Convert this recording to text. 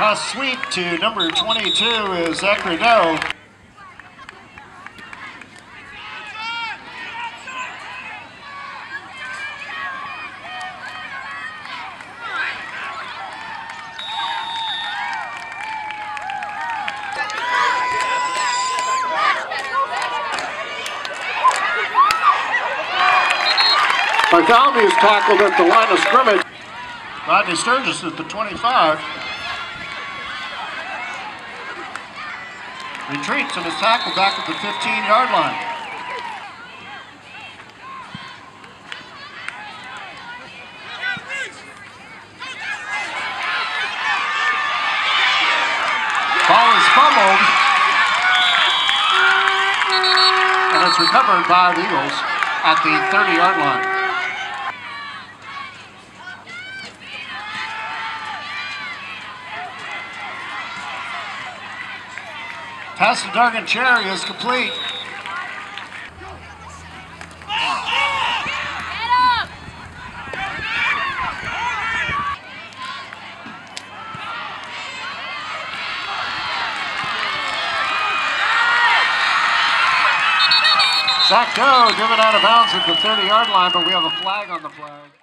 Pass sweep to number 22 is Ecrino. Bartholomew is tackled at the line of scrimmage. Rodney Sturgis at the 25. Retreats and is tackled back at the 15-yard line. Ball is fumbled. And it's recovered by the Eagles at the 30-yard line. Pass to Dargan Cherry is complete. Zach Doe driven out of bounds at the 30-yard line, but we have a flag on the flag.